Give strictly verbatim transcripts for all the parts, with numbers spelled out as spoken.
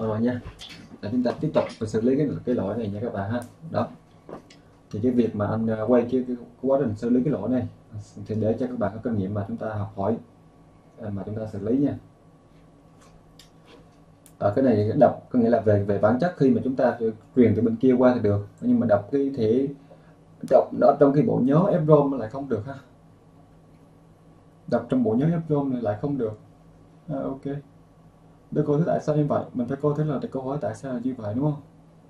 Rồi nha, là chúng ta tiếp tục xử lý cái cái lỗi này nha các bạn ha. Đó, thì cái việc mà anh à, quay cái, cái, cái quá trình xử lý cái lỗi này thì để cho các bạn có kinh nghiệm mà chúng ta học hỏi à, mà chúng ta xử lý nha. Ở cái này đọc có nghĩa là về về bản chất, khi mà chúng ta truyền từ bên kia qua thì được, nhưng mà đọc cái thể đọc nó trong cái bộ nhớ ép rom lại không được ha. Đọc trong bộ nhớ ép rom này lại không được. À, ok. Để cô thấy tại sao như vậy, mình phải cô thấy là câu hỏi tại sao là như vậy đúng không?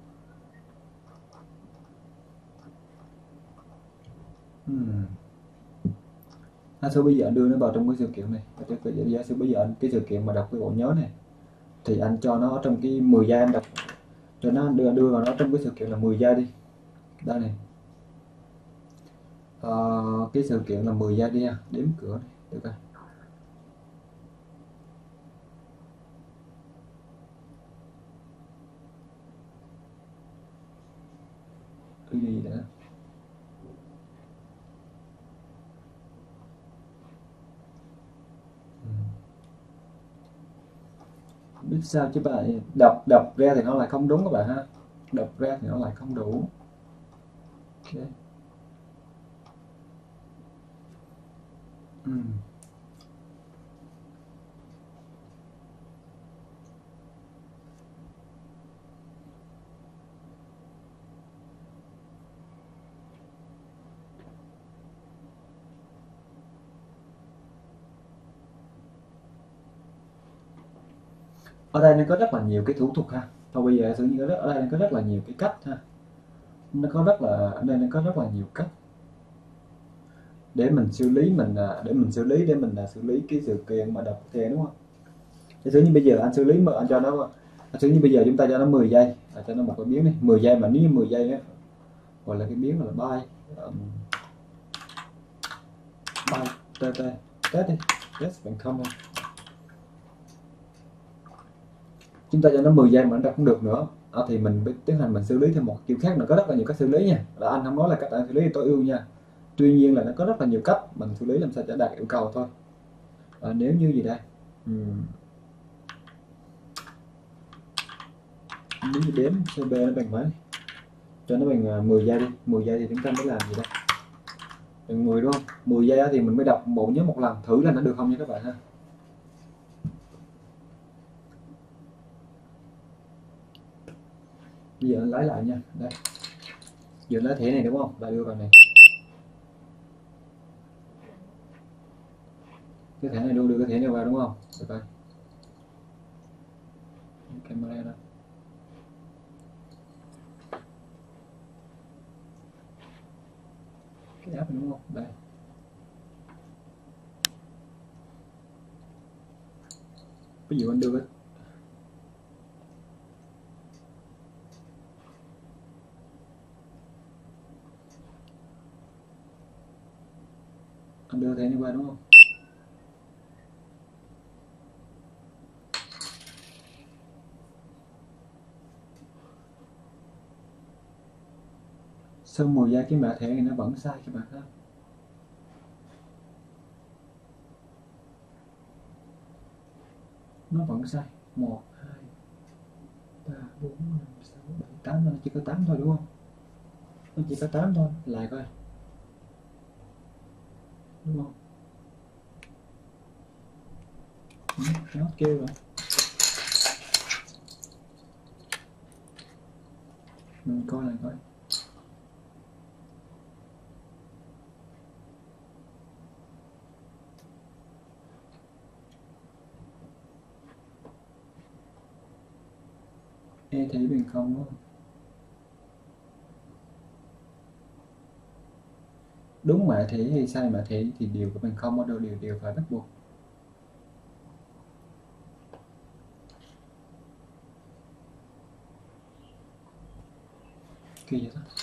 Hmm. Giả sử bây giờ anh đưa nó vào trong cái sự kiện này, giả sử bây giờ anh cái sự kiện mà đọc cái bộ nhớ này thì anh cho nó trong cái mười giây, anh đọc cho nó đưa đưa vào nó trong cái sự kiện là mười giây đi. Đây này. Ờ, cái sự kiện là mười giây đi ha, đếm cửa này, được không? Cái gì đã? Biết sao chứ bạn, đọc đọc ra thì nó lại không đúng các bạn ha. Đọc ra thì nó lại không đủ. Okay. Ừ. Ở đây nó có rất là nhiều cái thủ thuật ha. Thôi bây giờ sử như ở đây nó có rất là nhiều cái cách ha. Nó có rất là ở đây nó có rất là nhiều cách để mình xử lý mình à, để mình xử lý để mình à, xử lý cái sự kiện mà đọc thẻ đúng không? Giả sử như bây giờ anh xử lý mà anh cho nó, giả sử như bây giờ chúng ta cho nó mười giây, à, cho nó một cái biến đi, mười giây mà nếu như mười giây á gọi là cái biến là bay um, bay tê tê test đi, test bằng không không. Chúng ta cho nó mười giây mà nó đọc không được nữa à, thì mình biết tiến hành mình xử lý theo một kiểu khác. Nó có rất là nhiều cách xử lý nha, là anh không nói là cách anh xử lý tối ưu nha, tuy nhiên là nó có rất là nhiều cách mình xử lý làm sao cho đạt yêu cầu thôi. À, nếu như gì đây, uhm. nếu như đếm xê bê nó bằng mấy, cho nó bằng mười giây đi, mười giây thì chúng ta mới làm gì đây, bằng mười đúng không? mười giây thì mình mới đọc bộ nhớ một lần, thử là nó được không nha các bạn ha. Bây giờ anh lấy lại nha, đây giờ lấy thẻ này đúng không, lại đưa vào này, cái thẻ này đưa đưa cái thẻ này vào đúng không, được rồi, camera đó. Cái app này đúng không, đây ví dụ anh đưa cái anh đưa thẻ này qua đúng không, sau mười giây cái mã thẻ này nó vẫn sai các bạn ha. Nó vẫn sai một hai ba bốn năm sáu bảy tám, nó chỉ có tám thôi đúng không, nó chỉ có tám thôi, lại coi đúng không. Ừ, nó kêu rồi, mình coi lại coi. E thấy bằng không đúng không, đúng mã thẻ hay sai mã thẻ thì đều có bằng không, ở đâu đều đều phải bắt buộc. Kỳ vậy đó.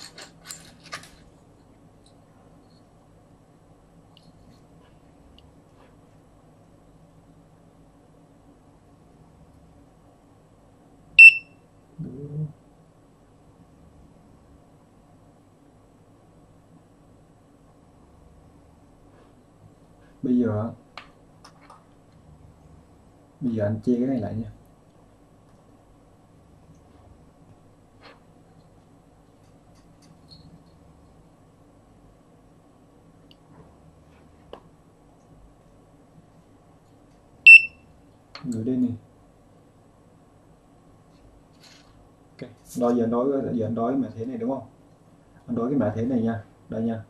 Bây giờ bây giờ anh chia cái này lại nha, gửi đi nè. Ok, đó giờ anh đối giờ anh đối mã thế này đúng không? Anh đối cái mã thế này nha, đây nha.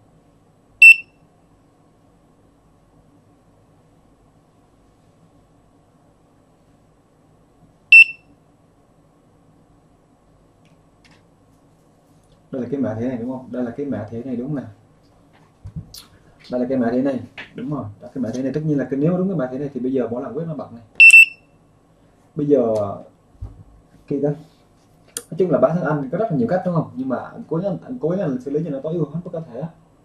Đây là cái mã thế này đúng không? Đây là cái mã thế này đúng nè. Đây là cái mã thế này, đúng rồi. Đó, cái mã thế này tất nhiên là cái nếu đúng cái mã thế này thì bây giờ mỗi lần quét nó bật này. Bây giờ khi đó nói chung là bản thân anh có rất là nhiều cách đúng không? Nhưng mà anh cố gắng anh cố gắng xử lý cho nó tối ưu hết mức có thể.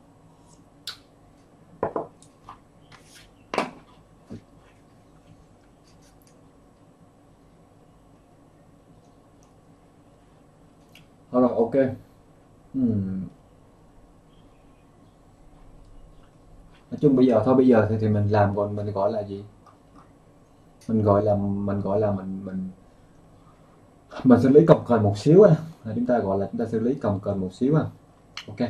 Thôi rồi ok. Ừm. Nói chung bây giờ thôi bây giờ thì, thì mình làm còn mình gọi là gì? Mình gọi là mình gọi là mình mình mình xử lý cồng kềnh một xíu á, là chúng ta gọi là chúng ta xử lý cồng kềnh một xíu à. Ok.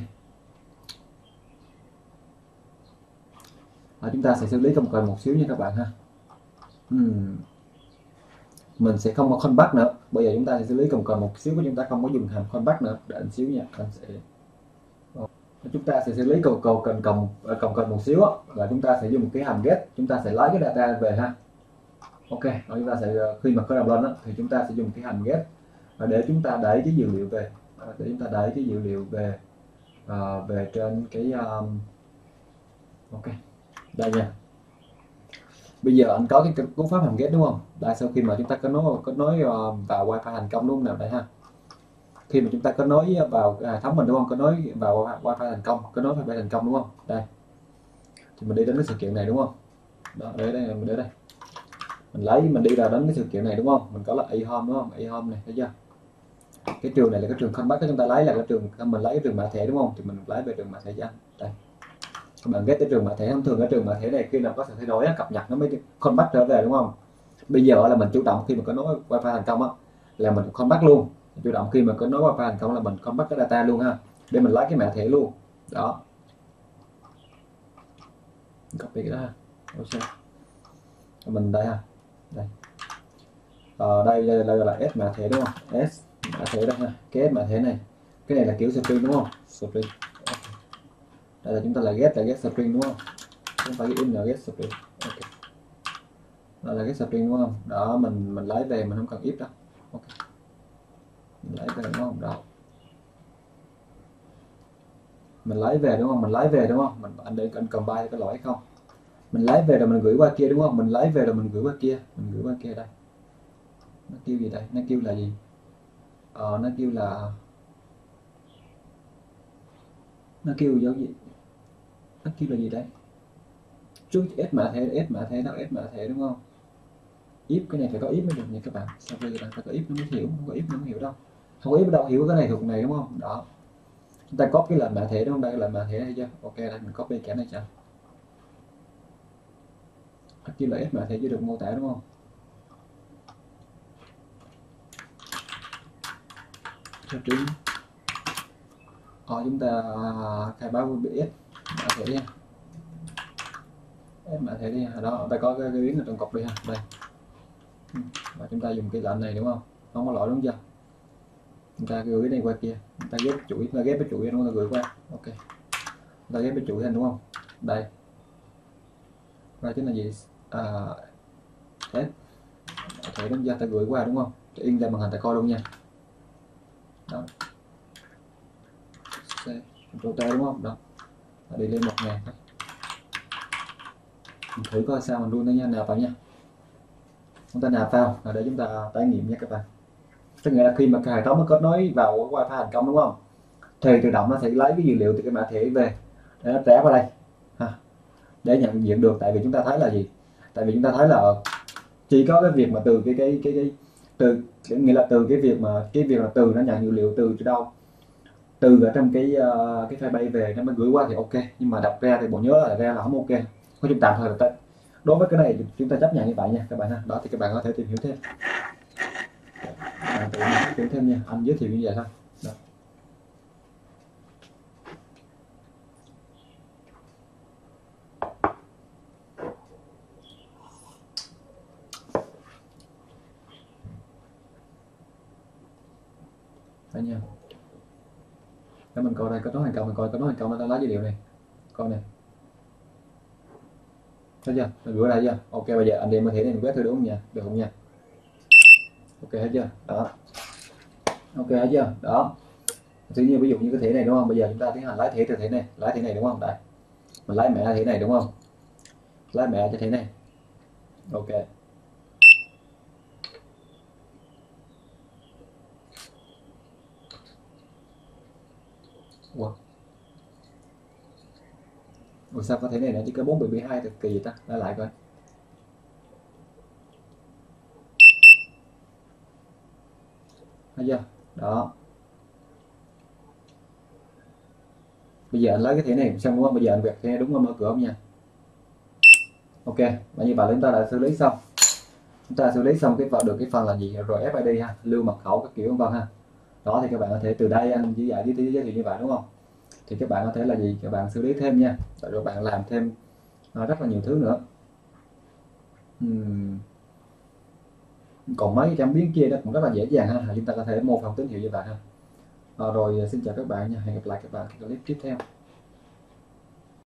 À, chúng ta sẽ xử lý cồng kềnh một xíu nha các bạn ha. Ừm. Mình sẽ không có callback nữa. Bây giờ chúng ta sẽ xử lý cồng kềnh một xíu, của chúng ta không có dùng hàm callback nữa. Đợi anh xíu nha. Anh sẽ chúng ta sẽ xử lý cầu cầu cần cồng cồng kềnh một xíu á, là chúng ta sẽ dùng cái hàm get, chúng ta sẽ lấy cái data về ha. Ok, rồi chúng ta sẽ khi mà có đồng lên á, thì chúng ta sẽ dùng cái hàm get để chúng ta đẩy cái dữ liệu về, để chúng ta đẩy cái dữ liệu về uh, về trên cái um, ok đây nha. Bây giờ anh có cái cú pháp hàm get đúng không? Đây sau khi mà chúng ta có nối có nối uh, vào wifi thành công đúng không nào đây ha. Khi mà chúng ta có nối vào hệ thống mình đúng không? Có nối vào wifi thành công, có nối wifi thành công đúng không? Đây. Thì mình đi đến cái sự kiện này đúng không? Đó, để đây mình để đây. Mình lấy mình đi vào đến cái sự kiện này đúng không? Mình có là e-home đúng không? E-home này thấy chưa? Cái trường này là cái trường callback, chúng ta lấy là cái trường mình lấy cái trường mã thẻ đúng không? Thì mình lấy về trường mã thẻ cho anh. Đây. Các bạn ghét cái trường mã thẻ, thông thường cái trường mã thẻ này khi nào có sự thay đổi cập nhật nó mới callback trở về đúng không? Bây giờ là mình chủ động khi mà có nối wifi thành công á, là mình callback luôn. Chủ động khi mà có nối wifi thành công là mình callback cái data luôn ha, để mình lấy cái mã thẻ luôn. Đó. Copy cái đó ha. Ok. Mình đây ha. Đây. Ờ, đây, đây, đây là S mã thẻ đúng không? S mã thẻ đây ha. Cái S mã thẻ này. Cái này là kiểu string đúng không? String. Đây là chúng ta là get là get string đúng không? Không phải cái in là get string. Ok. Đây là get string đúng không? Đó mình mình lấy về mình không cần if đâu. Ok. Mình lấy về đúng không? Đó. Mình lấy về đúng không? Mình lấy về đúng không? Mình anh để anh combine có lỗi không? Mình lấy về rồi mình gửi qua kia đúng không? Mình lấy về rồi mình gửi qua kia, mình gửi qua kia đây. Nó kêu gì đây? Nó kêu là gì? Ờ nó kêu là nó kêu giống gì? Nó kêu là gì đây? Trước S mã thẻ, S mã thẻ đâu, S mã thẻ đúng không? If cái này phải có if mới được nha các bạn. Sau khi bạn phải có if nó mới hiểu, không có if nó mới hiểu đâu. Không có if đâu hiểu cái này thuộc này đúng không? Đó. Chúng ta copy cái lệnh mã thẻ đúng không? Đây là lệnh mã thẻ hay chưa? Ok đây mình copy cái này cho. Nó kêu là S mã thẻ chưa được mô tả đúng không? String. Ờ, chúng ta khai báo với S mã thẻ nha. S mã thẻ đi đó, ta có cái, cái biến ở trong cục đi ha, đây. Và chúng ta dùng cái lệnh này đúng không? Không có lỗi đúng chưa? Chúng ta gửi này qua kia, chúng ta ghép chuỗi, chúng ta ghép cái chuỗi nó gửi qua, ok. Chúng ta ghép cái chuỗi lên đúng không? Đây. Đây chính là gì? À, S thẻ đúng chưa? Ta gửi qua đúng không? Ta in ra màn hình ta coi luôn nha. Đó. C, Ctrl T đúng không? Đó. Ta đi lên một ngàn. Mình thử coi sao mình luôn thôi nha, nạp vào nha. Chúng ta nạp vào để chúng ta trải nghiệm nha các bạn. Tức nghĩa là khi mà cái hệ thống nó kết nối vào wifi thành công đúng không? Thì tự động nó sẽ lấy cái dữ liệu từ cái mã thẻ về để nó trả vào đây ha, để nhận diện được. Tại vì chúng ta thấy là gì? Tại vì chúng ta thấy là chỉ có cái việc mà từ cái cái cái, cái từ nghĩa là từ cái việc mà cái việc là từ nó nhận dữ liệu từ từ đâu, từ ở trong cái uh, cái file bay về nó mới gửi qua thì ok, nhưng mà đọc ra thì bộ nhớ là ra là không ok. Có chúng tạm thời là đối với cái này chúng ta chấp nhận như vậy nha các bạn ha. Đó thì các bạn có thể tìm hiểu thêm, à, tự tìm hiểu thêm nha, anh giới thiệu như vậy thôi. Đó. Đấy nha. Để mình coi đây có nối thành công, mình coi có nối thành công nó đã lá dữ liệu này, coi này, thấy chưa, mình gửi đây chưa. Ok, bây giờ anh đem cái thẻ này mình quét thử đúng không nha, được không nha. Ok hết chưa đó, ok hết chưa đó. Tự nhiên ví dụ như cái thẻ này đúng không, bây giờ chúng ta tiến hành lấy thẻ từ thẻ này, lấy thẻ này đúng không, đây mình lấy mẹ thẻ này đúng không, lấy mẹ cho thẻ này. Ok, wow. Ủa sao có thẻ này nó chỉ có bốn bảy hai thật kỳ vậy ta, lấy lại coi. Thấy chưa đó. Bây giờ anh lấy cái thẻ này xong đúng không, bây giờ anh quẹt thẻ đúng không, mở cửa không nha. Ok, và như vậy chúng ta đã xử lý xong, chúng ta xử lý xong cái vào được cái phần là gì rồi ép i đê ha, lưu mật khẩu các kiểu vân vân ha. Đó thì các bạn có thể từ đây anh chỉ dạy giới thiệu như vậy đúng không, thì các bạn có thể là gì, các bạn xử lý thêm nha, rồi bạn làm thêm à, rất là nhiều thứ nữa. Uhm. Còn mấy cái cảm biến kia đó cũng rất là dễ dàng ha, chúng ta có thể mô phỏng tín hiệu như vậy ha. À, rồi xin chào các bạn nha, hẹn gặp lại các bạn trong clip tiếp theo.